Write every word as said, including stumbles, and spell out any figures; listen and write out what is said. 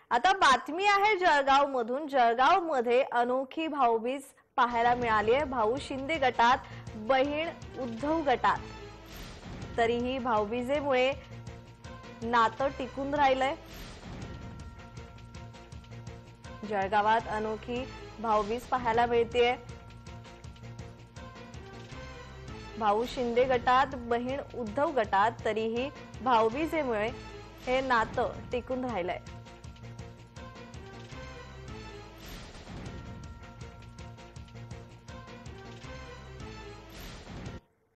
आता बातमी आहे जळगाव मधून। जळगाव मध्ये अनोखी भाऊबीज पाहायला मिळाली आहे। भाऊ शिंदे गटात, बहीण उद्धव गटात। तरीही भाऊबीजेमुळे नातं टिकून राहिलंय। जळगावात अनोखी भाऊबीज पाहायला मिळतेय। भाऊ शिंदे गटात, बहीण उद्धव गटात। तरीही भाऊबीजेमुळे हे नातं टिकून राहिलंय।